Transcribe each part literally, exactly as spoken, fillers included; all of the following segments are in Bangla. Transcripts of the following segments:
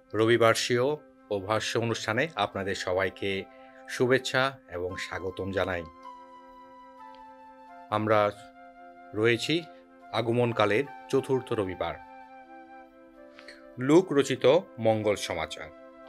রবিবার্ষীয় ও ভাষ্য অনুষ্ঠানে আপনাদের সবাইকে শুভেচ্ছা এবং স্বাগতম জানাই। আমরা রয়েছি আগমনকালের চতুর্থ রবিবার। লুক রচিত মঙ্গল সমাচার।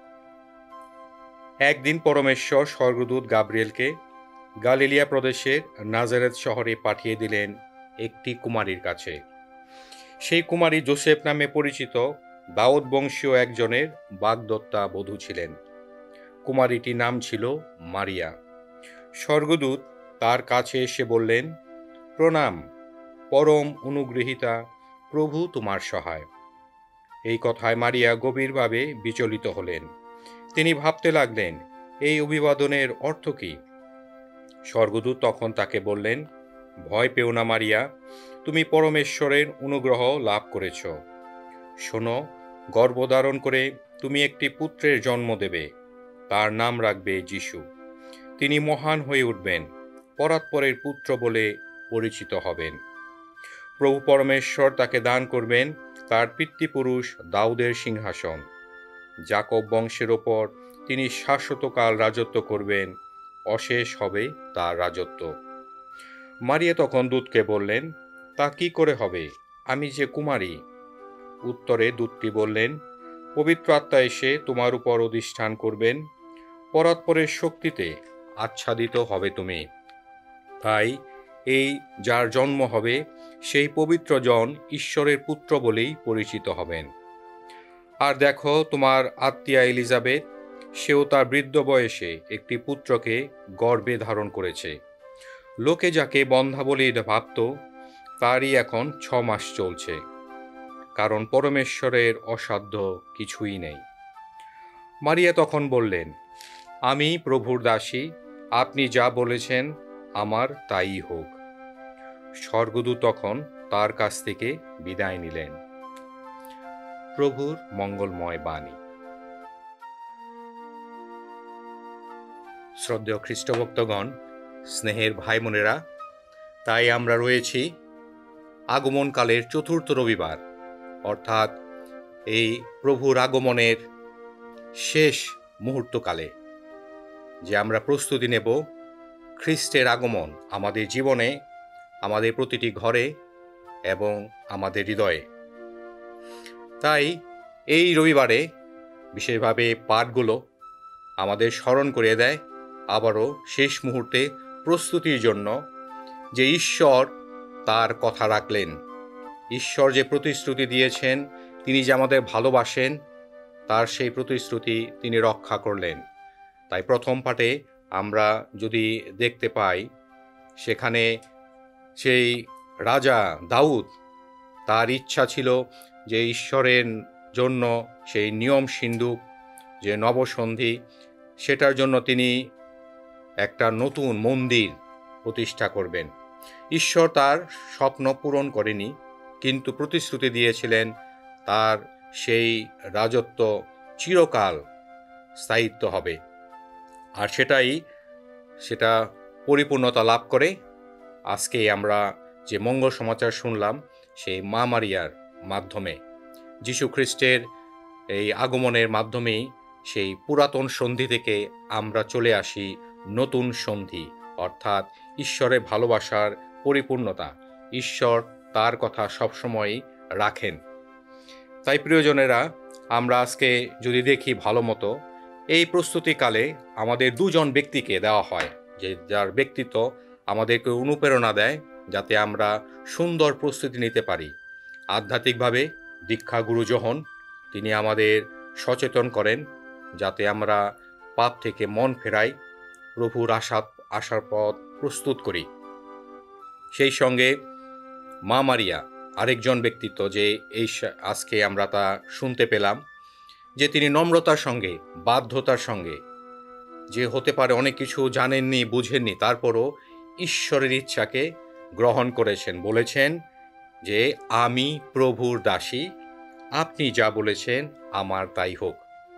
একদিন পরমেশ্বর স্বর্গদূত গাব্রিয়েলকে গালিলিয়া প্রদেশের নাজারেথ শহরে পাঠিয়ে দিলেন একটি কুমারীর কাছে। সেই কুমারী যোসেফ নামে পরিচিত দাউদ বংশীয় একজনের বাগদত্তা বধূ ছিলেন। কুমারীটির নাম ছিল মারিয়া। স্বর্গদূত তার কাছে এসে বললেন, প্রণাম, পরম অনুগৃহীতা, প্রভু তোমার সহায়। এই কথায় মারিয়া গভীরভাবে বিচলিত হলেন। তিনি ভাবতে লাগলেন, এই অভিবাদনের অর্থ কি? স্বর্গদূত তখন তাকে বললেন, ভয় পেও না মারিয়া, তুমি পরমেশ্বরের অনুগ্রহ লাভ করেছ। শোনো, গর্ভধারণ করে তুমি একটি পুত্রের জন্ম দেবে, তার নাম রাখবে যিশু। তিনি মহান হয়ে উঠবেন, পরাৎপরের পুত্র বলে পরিচিত হবেন। প্রভু পরমেশ্বর তাকে দান করবেন তার পিতৃপুরুষ দাউদের সিংহাসন। যাকব বংশের ওপর তিনি শাশ্বতকাল রাজত্ব করবেন, অশেষ হবে তার রাজত্ব। মারিয়া তখন দূতকে বললেন, তা কি করে হবে, আমি যে কুমারী? উত্তরে দূতটি বললেন, পবিত্র আত্মা এসে তোমার উপর অধিষ্ঠান করবেন, পরাৎপরের শক্তিতে আচ্ছাদিত হবে তুমি। তাই এই যার জন্ম হবে সেই পবিত্র জন ঈশ্বরের পুত্র বলেই পরিচিত হবেন। আর দেখো, তোমার আত্মীয়া এলিজাবেথ, সেও তার বৃদ্ধ বয়সে একটি পুত্রকে গর্ভে ধারণ করেছে। লোকে যাকে বন্ধ্যা বলে ভাবত, তারই এখন ছ মাস চলছে, কারণ পরমেশ্বরের অসাধ্য কিছুই নেই। মারিয়া তখন বললেন, আমি প্রভুর দাসী, আপনি যা বলেছেন আমার তাই হোক। স্বর্গদূত তখন তার কাছ থেকে বিদায় নিলেন। প্রভুর মঙ্গলময় বাণী। শ্রদ্ধেয় খ্রিস্টভক্তগণ, স্নেহের ভাই বোনেরা, তাই আমরা রয়েছি আগমনকালের চতুর্থ রবিবার, অর্থাৎ এই প্রভুর আগমনের শেষ মুহূর্তকালে যে আমরা প্রস্তুতি নেব খ্রিস্টের আগমন আমাদের জীবনে, আমাদের প্রতিটি ঘরে এবং আমাদের হৃদয়ে। তাই এই রবিবারে বিশেষভাবে পাঠগুলো আমাদের স্মরণ করিয়ে দেয় আবারও শেষ মুহূর্তে প্রস্তুতির জন্য যে ঈশ্বর তার কথা রাখলেন, ঈশ্বর যে প্রতিশ্রুতি দিয়েছেন, তিনি যে আমাদের ভালোবাসেন, তার সেই প্রতিশ্রুতি তিনি রক্ষা করলেন। তাই প্রথম পাঠে আমরা যদি দেখতে পাই, সেখানে সেই রাজা দাউদ, তার ইচ্ছা ছিল যে ঈশ্বরের জন্য সেই নিয়ম সিন্ধুক যে নবসন্ধি, সেটার জন্য তিনি একটা নতুন মন্দির প্রতিষ্ঠা করবেন। ঈশ্বর তার স্বপ্ন পূরণ করেনি, কিন্তু প্রতিশ্রুতি দিয়েছিলেন তার সেই রাজত্ব চিরকাল স্থায়িত্ব হবে। আর সেটাই সেটা পরিপূর্ণতা লাভ করে আজকে আমরা যে মঙ্গল সমাচার শুনলাম, সেই মা মারিয়ার মাধ্যমে, যীশু খ্রিস্টের এই আগমনের মাধ্যমেই সেই পুরাতন সন্ধি থেকে আমরা চলে আসি নতুন সন্ধি, অর্থাৎ ঈশ্বরের ভালোবাসার পরিপূর্ণতা। ঈশ্বর তার কথা সবসময়ই রাখেন। তাই প্রিয়জনেরা, আমরা আজকে যদি দেখি ভালো মতো, এই প্রস্তুতিকালে আমাদের দুজন ব্যক্তিকে দেওয়া হয়, যে যার ব্যক্তিত্ব আমাদেরকে অনুপ্রেরণা দেয় যাতে আমরা সুন্দর প্রস্তুতি নিতে পারি। আধ্যাত্মিকভাবে দীক্ষা গুরু যোহন, তিনি আমাদের সচেতন করেন যাতে আমরা পাপ থেকে মন ফেরাই, প্রভুর আশা আসার পথ প্রস্তুত করি। সেই সঙ্গে মা মারিয়া আরেকজন ব্যক্তিত্ব, যে এই আজকে আমরা তা শুনতে পেলাম, যে তিনি নম্রতার সঙ্গে, বাধ্যতার সঙ্গে, যে হতে পারে অনেক কিছু জানেননি, বুঝেননি, তারপরও ঈশ্বরের ইচ্ছাকে গ্রহণ করেছেন, বলেছেন যে আমি প্রভুর দাসী, আপনি যা বলেছেন আমার তাই হোক।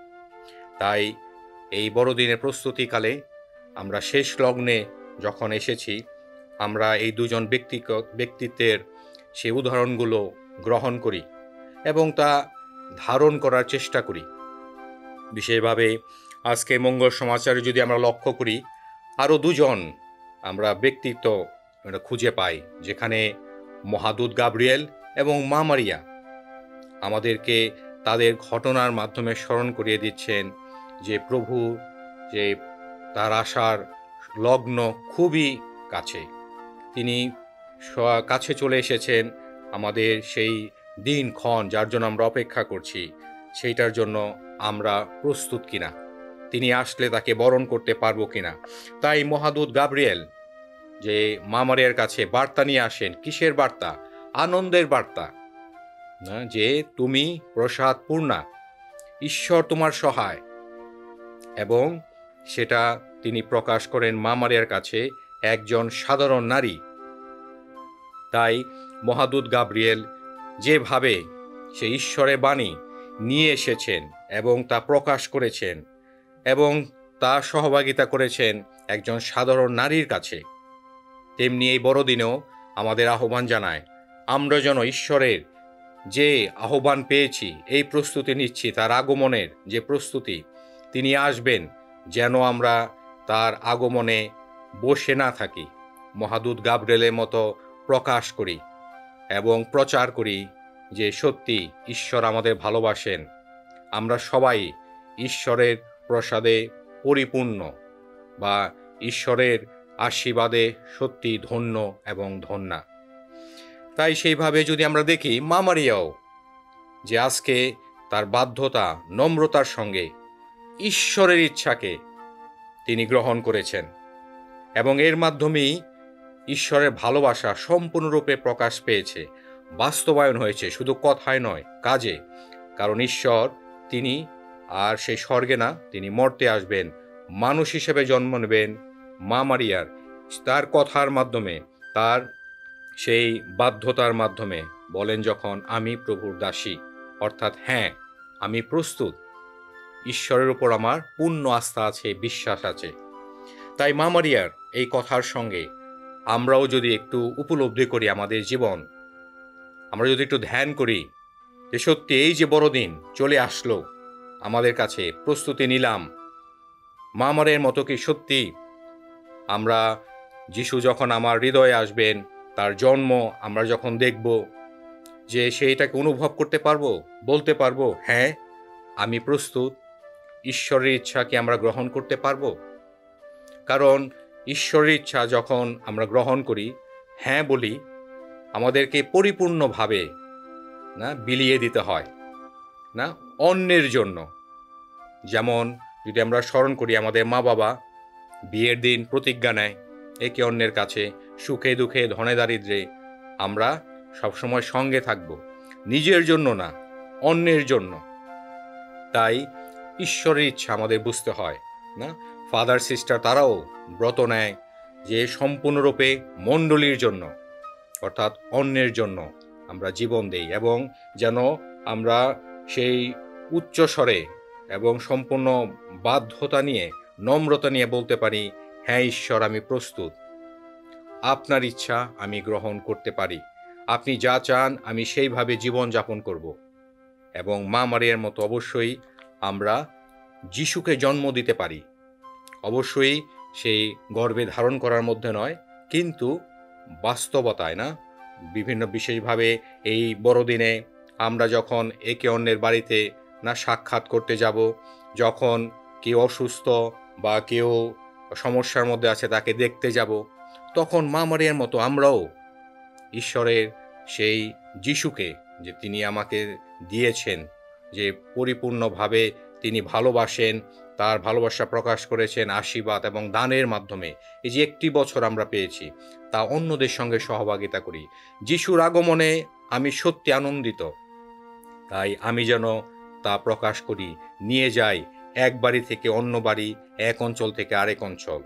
তাই এই বড়দিনের প্রস্তুতিকালে আমরা শেষ লগ্নে যখন এসেছি, আমরা এই দুজন ব্যক্তিগত ব্যক্তিত্বের সেই উদাহরণগুলো গ্রহণ করি এবং তা ধারণ করার চেষ্টা করি। বিশেষভাবে আজকে মঙ্গল সমাচারে যদি আমরা লক্ষ্য করি, আরও দুজন আমরা ব্যক্তিত্ব খুঁজে পাই, যেখানে মহাদূত গাব্রিয়েল এবং মা মারিয়া আমাদেরকে তাদের ঘটনার মাধ্যমে স্মরণ করিয়ে দিচ্ছেন যে প্রভু যে তার আসার লগ্ন খুবই কাছে, তিনি কাছে চলে এসেছেন। আমাদের সেই দিনক্ষণ যার জন্য আমরা অপেক্ষা করছি, সেইটার জন্য আমরা প্রস্তুত কিনা, তিনি আসলে তাকে বরণ করতে পারবো কিনা। তাই মহাদূত গাব্রিয়েল যে মা মারিয়ার কাছে বার্তা নিয়ে আসেন, কিসের বার্তা? আনন্দের বার্তা, না যে তুমি প্রসাদ পূর্ণা, ঈশ্বর তোমার সহায়। এবং সেটা তিনি প্রকাশ করেন মা মারিয়ার কাছে, একজন সাধারণ নারী। তাই মহাদূত গাব্রিয়েল যেভাবে সে ঈশ্বরের বাণী নিয়ে এসেছেন এবং তা প্রকাশ করেছেন এবং তা সহভাগিতা করেছেন একজন সাধারণ নারীর কাছে, তেমনি এই বড়দিনেও আমাদের আহ্বান জানায় আমরা যেন ঈশ্বরের যে আহ্বান পেয়েছি, এই প্রস্তুতি নিচ্ছি তার আগমনের যে প্রস্তুতি, তিনি আসবেন, যেন আমরা তার আগমনে বসে না থাকি, মহাদূত গাব্রিয়েলের মতো প্রকাশ করি এবং প্রচার করি যে সত্যি ঈশ্বর আমাদের ভালোবাসেন, আমরা সবাই ঈশ্বরের প্রসাদে পরিপূর্ণ বা ঈশ্বরের আশীর্বাদে সত্যি ধন্য এবং ধন্যা। তাই সেইভাবে যদি আমরা দেখি, মা মারিয়াও যে আজকে তার বাধ্যতা নম্রতার সঙ্গে ঈশ্বরের ইচ্ছাকে তিনি গ্রহণ করেছেন এবং এর মাধ্যমেই ঈশ্বরের ভালোবাসা সম্পূর্ণরূপে প্রকাশ পেয়েছে, বাস্তবায়ন হয়েছে, শুধু কথায় নয়, কাজে। কারণ ঈশ্বর তিনি আর সেই স্বর্গে না, তিনি মর্তে আসবেন, মানুষ হিসেবে জন্ম নেবেন মা মারিয়ার তার কথার মাধ্যমে, তার সেই বাধ্যতার মাধ্যমে বলেন যখন আমি প্রভুর দাসী, অর্থাৎ হ্যাঁ আমি প্রস্তুত, ঈশ্বরের উপর আমার পূর্ণ আস্থা আছে, বিশ্বাস আছে। তাই মা মারিয়ার এই কথার সঙ্গে আমরাও যদি একটু উপলব্ধি করি আমাদের জীবন, আমরা যদি একটু ধ্যান করি যে সত্যি এই যে বড়দিন চলে আসলো আমাদের কাছে, প্রস্তুতি নিলাম, মা মারিয়ার মতো কি সত্যি আমরা যিশু যখন আমার হৃদয়ে আসবেন, তার জন্ম আমরা যখন দেখব, যে সেইটাকে অনুভব করতে পারবো, বলতে পারবো হ্যাঁ আমি প্রস্তুত, ঈশ্বরের ইচ্ছা কি আমরা গ্রহণ করতে পারবো? কারণ ঈশ্বরের ইচ্ছা যখন আমরা গ্রহণ করি, হ্যাঁ বলি, আমাদেরকে পরিপূর্ণভাবে না বিলিয়ে দিতে হয় না অন্যের জন্য। যেমন যদি আমরা স্মরণ করি আমাদের মা বাবা বিয়ের দিন প্রতিজ্ঞা নেয় একে অন্যের কাছে, সুখে দুঃখে ধনে দারিদ্রে আমরা সবসময় সঙ্গে থাকব, নিজের জন্য না অন্যের জন্য। তাই ঈশ্বরের ইচ্ছা আমাদের বুঝতে হয় না। ফাদার সিস্টার তারাও ব্রত নেয় যে সম্পূর্ণরূপে মণ্ডলীর জন্য, অর্থাৎ অন্যের জন্য আমরা জীবন দেই, এবং যেন আমরা সেই উচ্চস্বরে এবং সম্পূর্ণ বাধ্যতা নিয়ে, নম্রতা নিয়ে বলতে পারি হ্যাঁ ঈশ্বর আমি প্রস্তুত, আপনার ইচ্ছা আমি গ্রহণ করতে পারি, আপনি যা চান আমি সেইভাবে জীবন যাপন করব। এবং মা মারিয়ার মতো অবশ্যই আমরা যিশুকে জন্ম দিতে পারি, অবশ্যই সেই গর্ভে ধারণ করার মধ্যে নয়, কিন্তু বাস্তবতায় না, বিভিন্ন বিশেষভাবে এই বড়দিনে আমরা যখন একে অন্যের বাড়িতে না সাক্ষাৎ করতে যাব, যখন কেউ অসুস্থ বা কেউ সমস্যার মধ্যে আছে তাকে দেখতে যাব, তখন মা মারিয়ার মতো আমরাও ঈশ্বরের সেই যিশুকে যে তিনি আমাকে দিয়েছেন, যে পরিপূর্ণভাবে তিনি ভালোবাসেন, তার ভালোবাসা প্রকাশ করেছেন আশীর্বাদ এবং দানের মাধ্যমে, এই যে একটি বছর আমরা পেয়েছি তা অন্যদের সঙ্গে সহভাগিতা করি। যিশুর আগমনে আমি সত্যি আনন্দিত, তাই আমি যেন তা প্রকাশ করি, নিয়ে যাই এক বাড়ি থেকে অন্য বাড়ি, এক অঞ্চল থেকে আরেক অঞ্চল।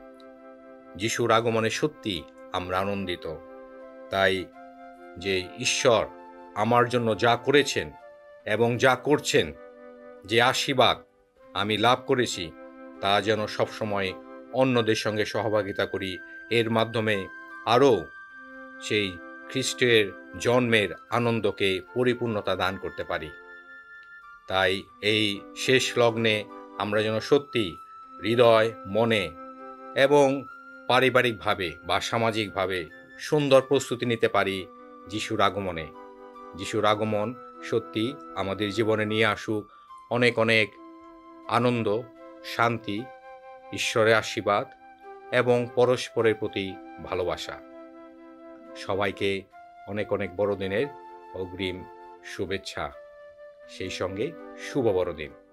যিশুর আগমনে সত্যি আমরা আনন্দিত। তাই যে ঈশ্বর আমার জন্য যা করেছেন এবং যা করছেন, যে আশীর্বাদ আমি লাভ করেছি, তা যেন সবসময় অন্যদের সঙ্গে সহভাগিতা করি, এর মাধ্যমে আরও সেই খ্রিস্টের জন্মের আনন্দকে পরিপূর্ণতা দান করতে পারি। তাই এই শেষ লগ্নে আমরা যেন সত্যি হৃদয়, মনে এবং পারিবারিকভাবে বা সামাজিকভাবে সুন্দর প্রস্তুতি নিতে পারি যিশুর আগমনে। যিশুর আগমন সত্যি আমাদের জীবনে নিয়ে আসুক অনেক অনেক আনন্দ, শান্তি, ঈশ্বরের আশীর্বাদ এবং পরস্পরের প্রতি ভালোবাসা। সবাইকে অনেক অনেক বড়দিনের অগ্রিম শুভেচ্ছা, সেই সঙ্গে শুভ বড়দিন।